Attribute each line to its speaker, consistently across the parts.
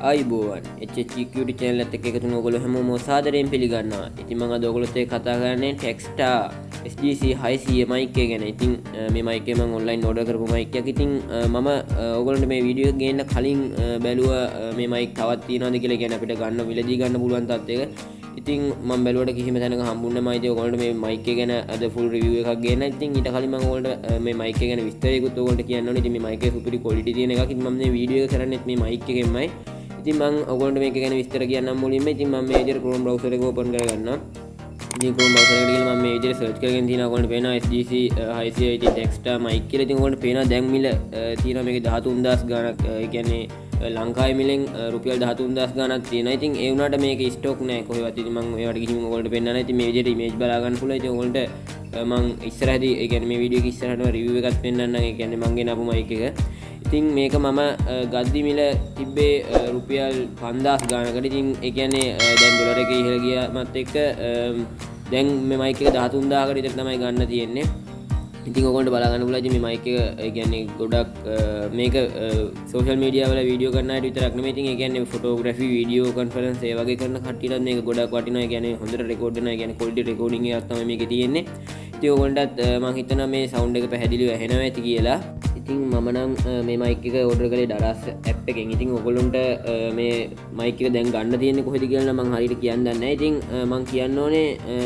Speaker 1: ආයිබෝවන් HHQD channel එකත් එක්ක එකතු වෙන ඔයගොල්ලෝ හැමෝම සාදරයෙන් පිළිගන්නවා. ඉතින් මම අද ඔයගොල්ලොත් එක්ක කතා කරන්නේ Texstar SGC 600 mic එක ගැන. ඉතින් මේ mic එක මම online order කරපු mic එකක්. ඉතින් මම ඔයගොල්ලන්ට මේ වීඩියෝ එක ගේන්න කලින් බැලුවා මේ mic තවත් තියෙනවද කියලා. කියන්නේ අපිට ගන්න විලදී ගන්න පුළුවන් තත්ත්වයක. ඉතින් මම බැලුවට කිසිම තැනක හම්බුන්නේ නැහැ. ඉතින් ඔයගොල්ලන්ට මේ mic එක ගැන අද full review එකක් ගේන්න. ඉතින් ඊට කලින් මම ඔයගොල්ලන්ට මේ mic එක ගැන විස්තරයකුත් ඔයගොල්ලන්ට කියන්න ඕනේ. ඉතින් මේ mic එක super quality තියෙන එකක්. ඉතින් මම මේ වීඩියෝ එක කරන්නේ මේ mic එකෙන්මයි. ඉතින් මම ඔයගොල්ලන්ට මේක ගැන විස්තර කියන්නම් මුලින්ම. ඉතින් මම මේ විදිහට Chrome browser එක open කරගන්නවා. ඉතින් Chrome browser එකට ගිහලා මම මේ විදිහට search කරගෙන තියෙනවා. ඔයගොල්ලන්ට පේනවා SGC 600 ඉතින් Texstar mic කියලා. ඉතින් ඔයගොල්ලන්ට පේනවා දැන් මිල තියෙනවා මේකේ 13000 ගාණක්. ඒ කියන්නේ ලංකාවේ මිලෙන් රුපියල් 13000 ගාණක් තියෙනවා. ඉතින් ඒ වුණාට මේකේ ස්ටොක් නැහැ කොහෙවත්. ඉතින් මම ඒවට කිසිම ඔයගොල්ලන්ට පෙන්නන්න නැහැ. ඉතින් මේ විදිහට image බලා ගන්න පුළුවන්. ඉතින් ඔයගොල්ලන්ට මම ඉස්සරහදී ඒ කියන්නේ මේ වීඩියෝ එක ඉස්සරහටම රිවිව් එකක් පෙන්නන්නම්. ඒ කියන්නේ මම ගෙන ආපු mic එක. ඉතින් මේක මම ගද්දි මිල තිබ්බේ රුපියල් 5000 ගානකට. ඉතින් ඒ කියන්නේ දැන් ඩොලර් එකේ ඉහළ ගියාමත් එක්ක දැන් මේ mic එක 13000කට විතර තමයි ගන්න තියෙන්නේ. ඉතින් ඔයගොල්ලන්ට බලා ගන්න පුළුවන්. ඉතින් මේ mic එක ඒ කියන්නේ ගොඩක් මේක social media වල වීඩියෝ කරන අයට විතරක් නෙමෙයි. ඉතින් ඒ කියන්නේ photography, video conference ඒ වගේ කරන කට්ටියටත් මේක ගොඩක් වටිනවා. ඒ කියන්නේ හොඳට record වෙනවා. ඒ කියන්නේ quality recording එකක් තමයි මේකේ තියෙන්නේ. ඉතින් ඔයගොල්ලන්ටත් මම හිතනවා මේ sound එක පැහැදිලිව ඇහෙනවා ඇති කියලා. ඉතින් මම නම් මේ mic එක order කළේ Daras app එකෙන්. ඉතින් ඔයගොල්ලන්ට මේ mic එක දැන් ගන්න තියෙන්නේ කොහෙද කියලා මම හරියට කියන්න දන්නේ නැහැ. ඉතින් මම කියන්න ඕනේ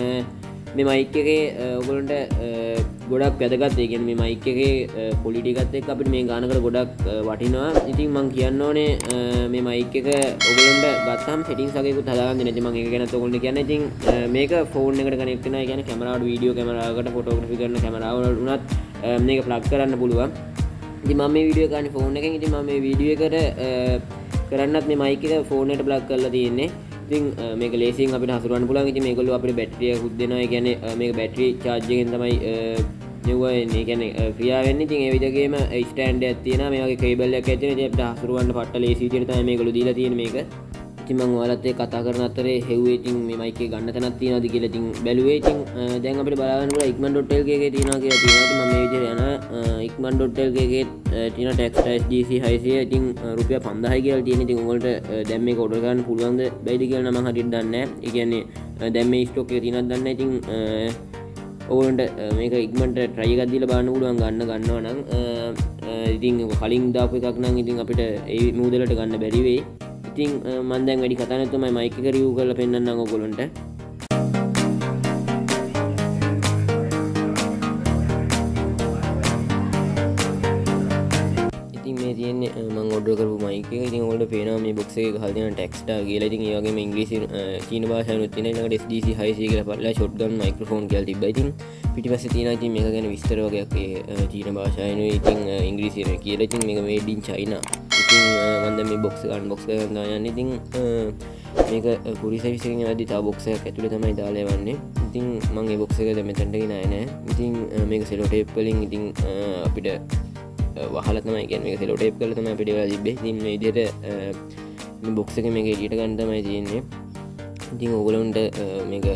Speaker 1: මේ mic එකේ ඔයගොල්ලන්ට ගොඩක් වැදගත්. ඒ කියන්නේ මේ mic එකේ quality එකත් එක්ක අපිට මේ ගානකට ගොඩක් වටිනවා. ඉතින් මම කියන්න ඕනේ මේ mic එක ඔයගොල්ලන්ට ගත්තාම settings වගේකුත් හදාගන්න දෙන්න. ඉතින් මම ඒක ගැනත් ඔයගොල්ලන්ට කියන්න. ඉතින් මේක phone එකට connect වෙනවා. ඒ කියන්නේ කැමරාවට වීඩියෝ කැමරාවකට photography කරන කැමරාවල උනත් මේක plug කරන්න පුළුවන්. ඉතින් මම මේ වීඩියෝ කරන්නේ phone එකෙන්. ඉතින් මම මේ වීඩියෝ එකට කරන්නත් මේ mic එක phone එකට plug කරලා තියෙන්නේ. ඉතින් මේක ලේසියෙන් අපිට හසුරවන්න පුළුවන්. ඉතින් මේගොල්ලෝ අපිට බැටරිය එකකුත් දෙනවා. ඒ කියන්නේ මේක බැටරි charge එකෙන් තමයි නෙවුවා එන්නේ. ඒ කියන්නේ ක්‍රියා වෙන්නේ. ඉතින් ඒ විදිහකේම ස්ටෑන්ඩ් එකක් තියෙනවා. මේ වගේ කේබල් එකක් ඇතුලේ. ඉතින් අපිට හසුරවන්න පට්ට ලේසි විදිහට තමයි මේගොල්ලෝ දීලා තියෙන්නේ මේක. ඉතින් මම ඔයාලත් එක්ක කතා කරන අතරේ හෙව්වේ ඉතින් මේ mic එක ගන්න තැනක් තියෙනවද කියලා ඉතින් බැලුවේ. ඉතින් දැන් අපිට බලා ගන්න පුළුවන් ikman.lk එකේ තියෙනවා කියලා තියෙනවා. ඉතින් මම මේ විදිහට යනවා ikman.lk එකේ තියෙන Texstar SGC 600 ඉතින් රුපියල් 5000යි කියලා තියෙන. ඉතින් ඔයගොල්ලන්ට දැන් මේක order කරන්න පුළුවන්ද බැයිද කියලා නම් මම හරියට දන්නේ නැහැ. ඒ කියන්නේ දැන් මේ stock එක තියෙනවද දන්නේ නැහැ. ඉතින් ඔයගොල්ලන්ට මේක ඉක්මනට try එකක් දීලා බලන්න පුළුවන් ගන්නවා නම්. ඉතින් කලින් දාපු එකක් නම් ඉතින් අපිට ඒ මූදලට ගන්න බැරි වෙයි. ඉතින් මම දැන් වැඩි කතා නැතුව මම mic එක review කරලා පෙන්නන්නම් ඔයගොල්ලන්ට. ඉතින් මේ තියෙන්නේ මම order කරපු mic එක. ඉතින් ඔයාලට පේනවා මේ box එකේ ගහලා තියෙන Texstar කියලා. ඉතින් ඒ වගේම ඉංග්‍රීසි චීන භාෂාවෙනුත් තියෙනවා. ඊළඟට SGC 600 කියලා පළලා shotgun microphone කියලා තිබ්බා. ඉතින් පිටිපස්සේ තියෙනවා ඉතින් මේක ගැන විස්තර වගේක් ඒ චීන භාෂාවෙනුයි ඉතින් ඉංග්‍රීසියෙන් කියලා. ඉතින් මේක made in China. ඉතින් මම දැන් මේ box එක unbox කරගෙන යනවා. ඉතින් මේක කුරිය සර්විස් එකෙන් යද්දි තව box එකක් ඇතුලේ තමයි දාලා යවන්නේ. ඉතින් මම මේ box එක දැන් මෙතනට ගෙන ආයේ නෑ. ඉතින් මේක සෙලෝ ටේප් වලින් ඉතින් අපිට වහලා තමයි කියන්නේ මේක සෙලෝ ටේප් කරලා තමයි අපිට ඒවා තිබ්බේ. ඉතින් මේ විදිහට මේ box එකේ මේක එළියට ගන්න තමයි තියෙන්නේ. ඉතින් ඕගොල්ලන්ට මේක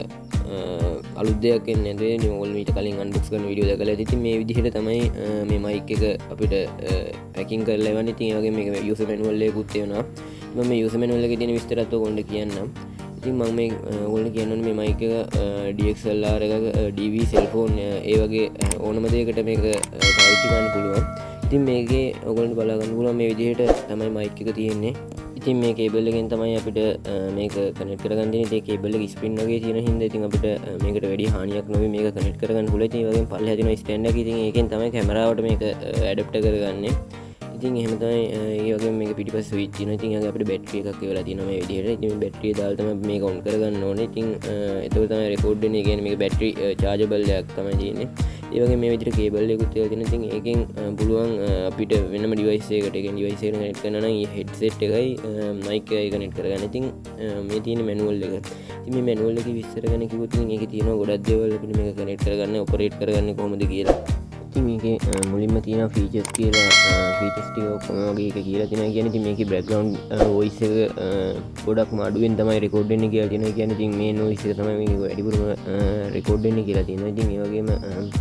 Speaker 1: අලුත් දෙයක් එන්නේ නැද්ද? ඉතින් ඕගොල්ලෝ ඊට කලින් unbox කරන වීඩියෝ දැකලා ඇති. ඉතින් මේ විදිහට තමයි මේ mic එක අපිට packing කරලා එවන්නේ. ඉතින් ඒ වගේ මේක user manual එකකුත් එනවා. මම මේ user manual එකේ තියෙන විස්තරات ඔයගොල්ලන්ට කියන්නම්. ඉතින් මම මේ ඔයගොල්ලන්ට කියන්න ඕනේ මේ mic එක DXLR එකක DV cell phone ඒ වගේ ඕනම දෙයකට මේක පාවිච්චි කරන්න පුළුවන්. ඉතින් මේකේ ඔයගොල්ලන්ට බලා ගන්න පුළුවන් මේ විදිහට තමයි mic එක තියෙන්නේ. ඉතින් මේ කේබල් එකෙන් තමයි අපිට මේක කනෙක්ට් කරගන්න තියෙන්නේ. ඒ කේබල් එක ස්ප්‍රින් වගේ තියෙන හින්දා ඉතින් අපිට මේකට වැඩි හානියක් නොවි මේක කනෙක්ට් කරගන්න පුළුවන්. ඉතින් ඒ වගේම පල්ලෙහා තියෙන ස්ටෑන්ඩ් එක. ඉතින් ඒකෙන් තමයි කැමරාවට මේක ඇඩැප්ට් කරගන්නේ. ඉතින් එහෙම තමයි ඒ වගේම මේක පිටිපස්සේ ස්විච් තියෙනවා. ඉතින් ඊළඟ අපිට බැටරි එකක් එවලා තියෙනවා මේ විදිහට. ඉතින් මේ බැටරිය දාලා තමයි මේක ඔන් කරගන්න ඕනේ. ඉතින් එතකොට තමයි රෙකෝඩ් වෙන්නේ. ඒ කියන්නේ මේක බැටරි චාර්ජබල් එකක් තමයි තියෙන්නේ. ඒ වගේ මේ විදිහට කේබල් එකකුත් තියලා තියෙනවා. ඉතින් ඒකෙන් පුළුවන් අපිට වෙනම ඩිවයිස් එකකට ඒ කියන්නේ ඩිවයිස් එකට කනෙක්ට් කරනවා නම් හෙඩ්සෙට් එකයි මයික් එකයි කනෙක්ට් කරගන්න. ඉතින් මේ තියෙන මැනුවල් එක. ඉතින් මේ මැනුවල් එකේ විස්තර ගැන කිව්වොත් ඉතින් ඒකේ තියෙනවා ගොඩක් දේවල් අපිට මේක කනෙක්ට් කරගන්න ඔපරේට් කරගන්නේ කොහොමද කියලා. ඉතින් මේකේ මුලින්ම තියෙන ෆීචර්ස් කියලා ෆීචර්ස් ටික ඔක්කොම වගේ එක කියලා තියෙනවා. කියන්නේ ඉතින් මේකේ බෑග්ග්‍රවුන්ඩ් වොයිස් එක ගොඩක්ම අඩුවෙන් තමයි රෙකෝඩ් වෙන්නේ කියලා තියෙනවා. කියන්නේ ඉතින් මේ නොයිස් එක තමයි මේක වැඩිපුරම රෙකෝඩ් වෙන්නේ කියලා තියෙනවා. ඉතින් ඒ වගේම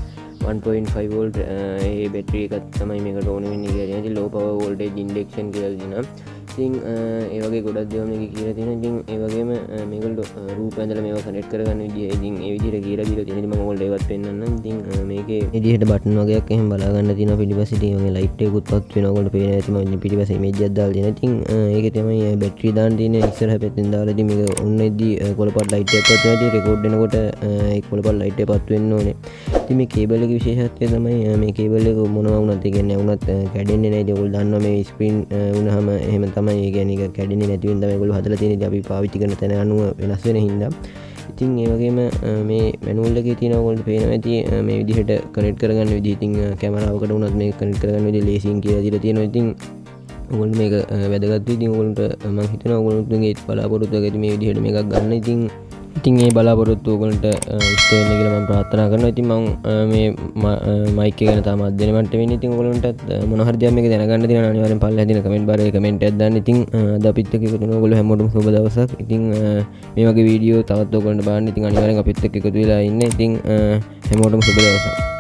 Speaker 1: 1.5 volt ඒ බැටරි එකක් තමයි මේකට ඕන වෙන්නේ කියලා තියෙනවා. ඉතින් low power voltage induction කියලා තියෙනවා. ඉතින් ඒ වගේ ගොඩක් දේවල් මේක කියලා තියෙනවා. ඉතින් ඒ වගේම මේගොල්ලෝ රූප ඇඳලා මේවා කනෙක්ට් කරගන්න විදිය ඉතින් ඒ විදිහට කියලා දීලා තියෙනවා. ඉතින් මම ඔයගොල්ලෝ ඒවත් පෙන්නන්නම්. ඉතින් මේකේ විදිහට බටන් වගේක් එහෙම බලා ගන්න තියෙනවා. පිටිපස්සේ ඉතින් ඔයගේ ලයිට් එකකුත් පත් වෙනවා. ඔයගොල්ලෝ පේන ඇති මම පිටිපස්සේ ඉමේජ් එකක් දාලා තියෙනවා. ඉතින් ඒකේ තමයි බැටරි දාන්න තියෙන්නේ ඉස්සරහ පැත්තෙන් දාලා. ඉතින් මේක ඔන්න ඉද්දි කොළපාට ලයිට් එකක් පත් වෙනවා. ඉතින් රෙකෝඩ් වෙනකොට ඒ කොළපාට ලයිට් එක පත් වෙන්න ඕනේ. ඉතින් මේ කේබල් එකේ විශේෂත්වය තමයි මේ කේබල් එක මොනවා වුණත් ඒ කියන්නේ වුණත් කැඩෙන්නේ නැහැ. ඉතින් ඔයගොල්ලෝ දන්නවා මේ ස්ක්‍රීන් වුණාම එහෙම තමයි ඒ කියන්නේ ඒක කැඩෙන්නේ නැති වෙන තමයි ඔයගොල්ලෝ හදලා තියෙන්නේ. ඉතින් අපි පාවිච්චි කරන තැන අනුව වෙනස් වෙන හින්දා. ඉතින් ඒ වගේම මේ මැනුවල් එකේ තියෙන ඔයගොල්ලෝ පේනවා ඇති මේ විදිහට කනෙක්ට් කරගන්න විදිහ. ඉතින් කැමරාවකට වුණත් මේක කනෙක්ට් කරගන්න විදිහ ලේසියෙන් කියලා දීලා තියෙනවා. ඉතින් ඔයගොල්ලෝ මේක වැදගත්. ඉතින් ඔයගොල්ලන්ට මම හිතනවා ඔයගොල්ලන්ගේ බලාපොරොත්තු වගේ මේ විදිහට මේකක් ගන්න. ඉතින් ඒ බලාපොරොත්තු ඔයගොල්ලන්ට ඉෂ්ට වෙන්න කියලා මම ප්‍රාර්ථනා කරනවා. ඉතින් මම මේ මයික් එක ගැන තාම අධ්‍යයනය මට්ටමේ ඉන්නේ. ඉතින් ඔයගොල්ලන්ටත් මොන හරි දෙයක් මේක දැනගන්න තියෙනවා අනිවාර්යෙන් පල්ලෙහා තියෙන කමෙන්ට් බාර් එකේ කමෙන්ට් එකක් දාන්න. ඉතින් අද අපිත් එක්ක එකතු වෙන ඔයගොල්ලෝ හැමෝටම සුබ දවසක්. ඉතින් මේ වගේ වීඩියෝ තවත් ඔයගොල්ලන්ට බලන්න ඉතින් අනිවාර්යෙන් අපිත් එක්ක එකතු වෙලා ඉන්න. ඉතින් හැමෝටම සුබ දවසක්.